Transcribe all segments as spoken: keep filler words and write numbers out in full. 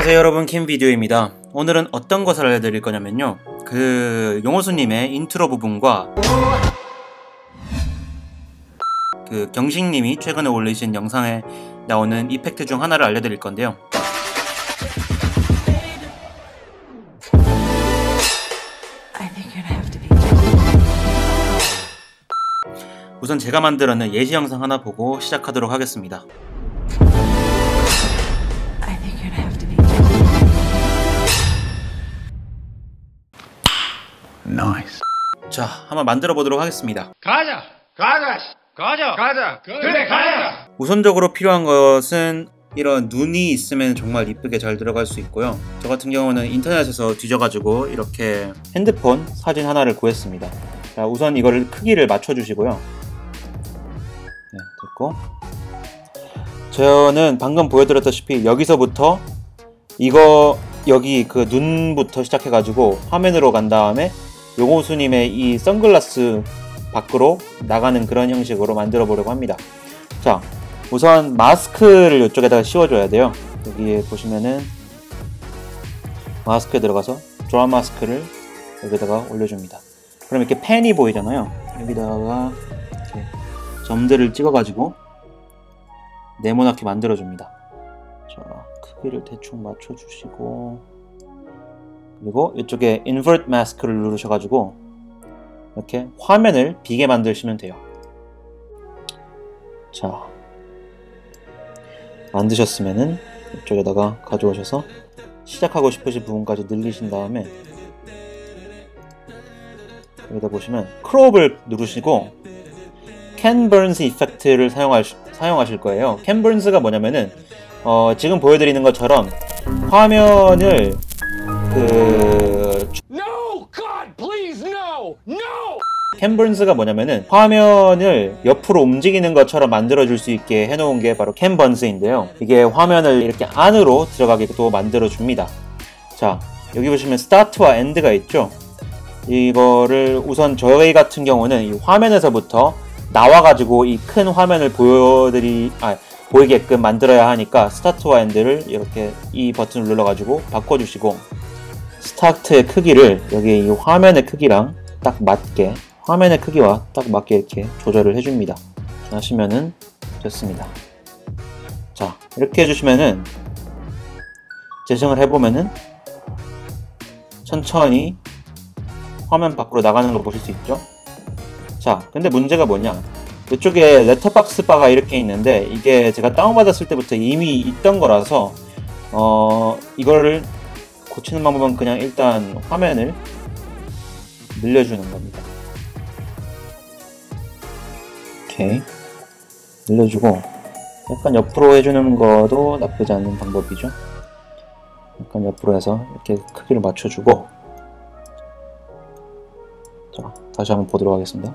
안녕하세요 여러분, 킴비디오입니다. 오늘은 어떤 것을 알려드릴 거냐면요, 그 용호수님의 인트로 부분과 그 경식님이 최근에 올리신 영상에 나오는 이펙트 중 하나를 알려드릴 건데요. 우선 제가 만들어낸 예시 영상 하나 보고 시작하도록 하겠습니다. Nice. 자, 한번 만들어 보도록 하겠습니다. 가자! 가자! 가자! 가자! 그래, 가자! 우선적으로 필요한 것은 이런 눈이 있으면 정말 이쁘게 잘 들어갈 수 있고요. 저 같은 경우는 인터넷에서 뒤져가지고 이렇게 핸드폰 사진 하나를 구했습니다. 자, 우선 이거를 크기를 맞춰주시고요. 네, 됐고, 저는 방금 보여드렸다시피 여기서부터 이거 여기 그 눈부터 시작해가지고 화면으로 간 다음에 용호수님의 이 선글라스 밖으로 나가는 그런 형식으로 만들어 보려고 합니다. 자, 우선 마스크를 이쪽에다가 씌워줘야 돼요. 여기에 보시면은 마스크에 들어가서 드라 마스크를 여기다가 올려줍니다. 그럼 이렇게 펜이 보이잖아요. 여기다가 이렇게 점들을 찍어가지고 네모나게 만들어줍니다. 자, 크기를 대충 맞춰주시고, 그리고 이쪽에 invert mask를 누르셔가지고 이렇게 화면을 비게 만드시면 돼요. 자, 만드셨으면은 이쪽에다가 가져오셔서 시작하고 싶으신 부분까지 늘리신 다음에 여기다 보시면 크롭을 누르시고 캔 버ን스 이펙트를 사용하시, 사용하실 거예요. 캔 버ን스가 뭐냐면은 어, 지금 보여드리는 것처럼 화면을 그 No! God, please, no! No! 캔 버ን스가 뭐냐면은 화면을 옆으로 움직이는 것처럼 만들어줄 수 있게 해놓은 게 바로 캔 버ን스인데요. 이게 화면을 이렇게 안으로 들어가게 또 만들어줍니다. 자, 여기 보시면 스타트와 엔드가 있죠. 이거를 우선 저희 같은 경우는 이 화면에서부터 나와가지고 이 큰 화면을 보여드리, 아, 보이게끔 만들어야 하니까 스타트와 엔드를 이렇게 이 버튼을 눌러가지고 바꿔주시고, 스타트의 크기를 여기 이 화면의 크기랑 딱 맞게, 화면의 크기와 딱 맞게 이렇게 조절을 해줍니다. 하시면은 됐습니다. 자, 이렇게 해주시면은 재생을 해보면은 천천히 화면 밖으로 나가는 걸 보실 수 있죠. 자, 근데 문제가 뭐냐, 이쪽에 레터박스 바가 이렇게 있는데 이게 제가 다운받았을 때부터 이미 있던 거라서 어 이거를 고치는 방법은 그냥 일단 화면을 늘려주는 겁니다. 이렇게 늘려주고 약간 옆으로 해주는 것도 나쁘지 않은 방법이죠. 약간 옆으로 해서 이렇게 크기를 맞춰주고, 자, 다시 한번 보도록 하겠습니다.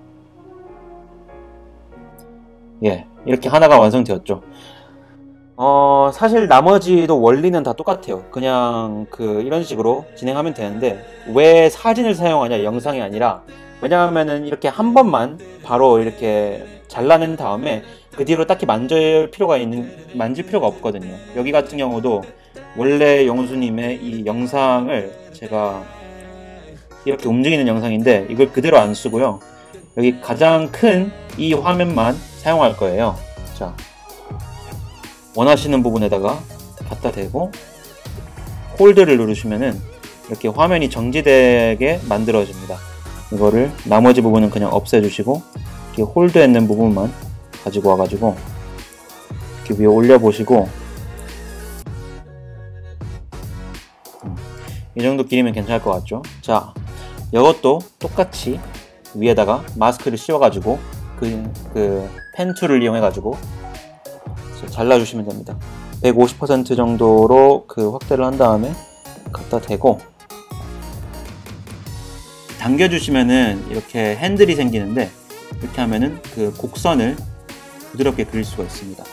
예, 이렇게 하나가 완성되었죠. 어, 사실 나머지도 원리는 다 똑같아요. 그냥 그 이런 식으로 진행하면 되는데 왜 사진을 사용하냐, 영상이 아니라, 왜냐하면은 이렇게 한 번만 바로 이렇게 잘라낸 다음에 그 뒤로 딱히 만질 필요가 있는 만질 필요가 없거든요. 여기 같은 경우도 원래 용호수님의 이 영상을 제가 이렇게 움직이는 영상인데 이걸 그대로 안 쓰고요, 여기 가장 큰 이 화면만 사용할 거예요. 자, 원하시는 부분에다가 갖다 대고 홀드를 누르시면은 이렇게 화면이 정지되게 만들어집니다. 이거를 나머지 부분은 그냥 없애주시고 이렇게 홀드해 있는 부분만 가지고 와가지고 이렇게 위에 올려보시고, 이 정도 길이면 괜찮을 것 같죠? 자, 이것도 똑같이 위에다가 마스크를 씌워가지고 그, 그 펜 툴을 이용해가지고 잘라주시면 됩니다. 백오십 퍼센트 정도로 그 확대를 한 다음에 갖다 대고 당겨주시면은 이렇게 핸들이 생기는데, 이렇게 하면은 그 곡선을 부드럽게 그릴 수가 있습니다.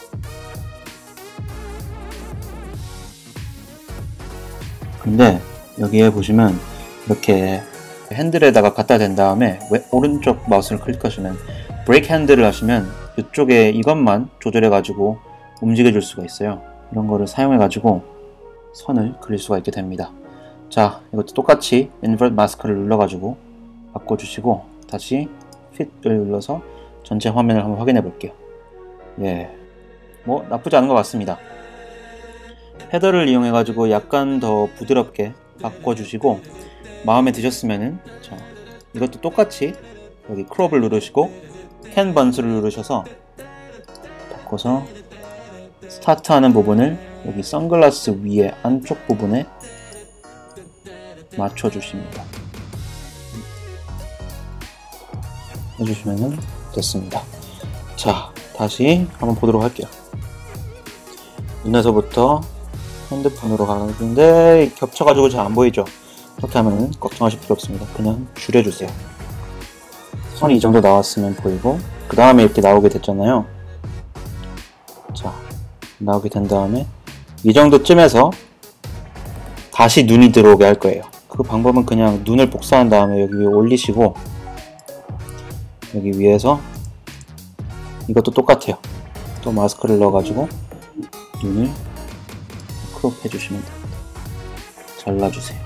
근데 여기에 보시면 이렇게 핸들에다가 갖다 댄 다음에 오른쪽 마우스를 클릭하시면 브레이크 핸들을 하시면 이쪽에 이것만 조절해 가지고 움직여 줄 수가 있어요. 이런 거를 사용해 가지고 선을 그릴 수가 있게 됩니다. 자, 이것도 똑같이 invert mask를 눌러가지고 바꿔주시고 다시 fit을 눌러서 전체 화면을 한번 확인해 볼게요. 예, 뭐 나쁘지 않은 것 같습니다. 헤더를 이용해 가지고 약간 더 부드럽게 바꿔주시고 마음에 드셨으면은 자, 이것도 똑같이 여기 크롭을 누르시고 캔 번스를 누르셔서 바꿔서 스타트하는 부분을 여기 선글라스 위에 안쪽 부분에 맞춰주십니다. 해주시면 됐습니다. 자, 다시 한번 보도록 할게요. 눈에서부터 핸드폰으로 가는데 겹쳐가지고 잘 안 보이죠? 이렇게 하면 걱정하실 필요 없습니다. 그냥 줄여주세요. 선이 이 정도 나왔으면 보이고 그 다음에 이렇게 나오게 됐잖아요. 자, 나오게 된 다음에 이 정도쯤에서 다시 눈이 들어오게 할 거예요. 그 방법은 그냥 눈을 복사한 다음에 여기 위에 올리시고 여기 위에서 이것도 똑같아요. 또 마스크를 넣어가지고 눈을 크롭 해주시면 됩니다. 잘라주세요.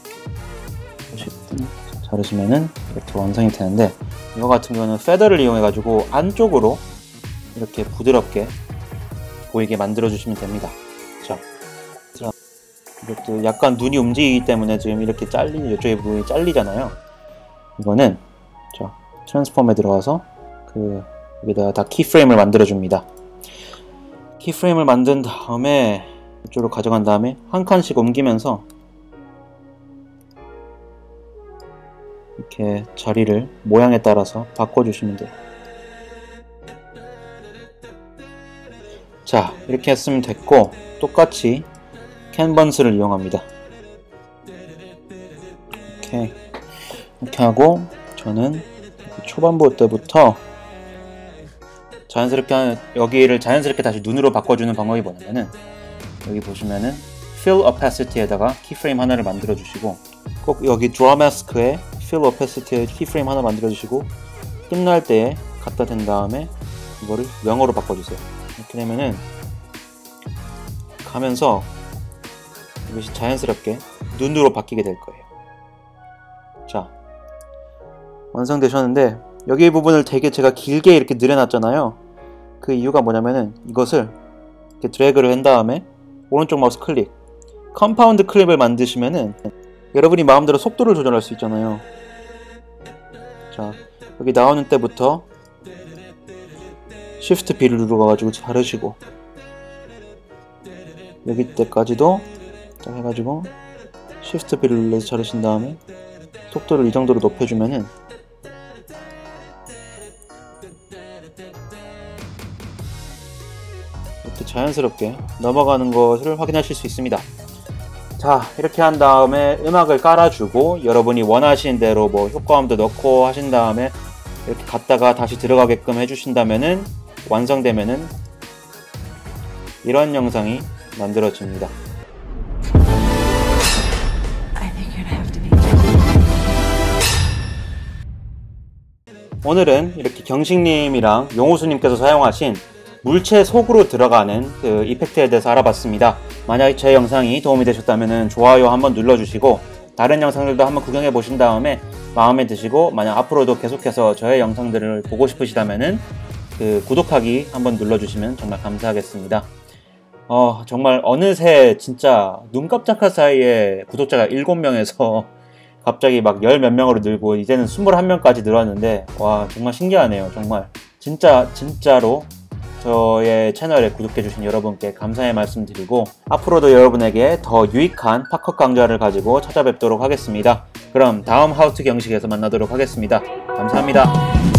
자르시면은 이렇게 완성이 되는데 이거 같은 경우는 패더를 이용해가지고 안쪽으로 이렇게 부드럽게 보이게 만들어주시면 됩니다. 자, 자, 이것도 약간 눈이 움직이기 때문에 지금 이렇게 잘리, 이쪽에 부분이 잘리잖아요. 이거는 자, 트랜스폼에 들어가서 그 여기다가 다 키프레임을 만들어줍니다. 키프레임을 만든 다음에 이쪽으로 가져간 다음에 한 칸씩 옮기면서 이렇게 자리를 모양에 따라서 바꿔주시면 돼요. 자, 이렇게 했으면 됐고 똑같이 캔버스를 이용합니다. 이렇게 이렇게 하고 저는 초반부 때부터 자연스럽게 여기를 자연스럽게 다시 눈으로 바꿔주는 방법이 뭐냐면은 여기 보시면은 fill opacity에다가 키프레임 하나를 만들어 주시고 꼭 여기 draw mask에 fill opacity에 키프레임 하나 만들어 주시고 끝날 때에 갖다 댄 다음에 이거를 영어로 바꿔주세요. 이렇게 되면은 가면서 이것이 자연스럽게 눈으로 바뀌게 될 거예요. 자, 완성되셨는데 여기 부분을 되게 제가 길게 이렇게 늘여놨잖아요. 그 이유가 뭐냐면은 이것을 이렇게 드래그를 한 다음에 오른쪽 마우스 클릭 컴파운드 클립을 만드시면은 여러분이 마음대로 속도를 조절할 수 있잖아요. 자, 여기 나오는 때부터 Shift B를 눌러가지고 자르시고 여기 때까지도 딱 해가지고 Shift B를 눌러서 자르신 다음에 속도를 이 정도로 높여주면은 이렇게 자연스럽게 넘어가는 것을 확인하실 수 있습니다. 자, 이렇게 한 다음에 음악을 깔아주고 여러분이 원하시는 대로 뭐 효과음도 넣고 하신 다음에 이렇게 갔다가 다시 들어가게끔 해주신다면은 완성되면은 이런 영상이 만들어집니다. 오늘은 이렇게 경식님이랑 용호수님께서 사용하신 물체 속으로 들어가는 그 이펙트에 대해서 알아봤습니다. 만약 제 영상이 도움이 되셨다면 좋아요 한번 눌러주시고 다른 영상들도 한번 구경해 보신 다음에 마음에 드시고 만약 앞으로도 계속해서 저의 영상들을 보고 싶으시다면 그 구독하기 한번 눌러주시면 정말 감사하겠습니다. 어, 정말 어느새 진짜 눈 깜짝할 사이에 구독자가 일곱 명에서 갑자기 막 열 몇 명으로 늘고 이제는 스물한 명까지 늘었는데 와, 정말 신기하네요. 정말 진짜 진짜로 저의 채널에 구독해주신 여러분께 감사의 말씀 드리고 앞으로도 여러분에게 더 유익한 팝컷 강좌를 가지고 찾아뵙도록 하겠습니다. 그럼 다음 하우투 경식에서 만나도록 하겠습니다. 감사합니다.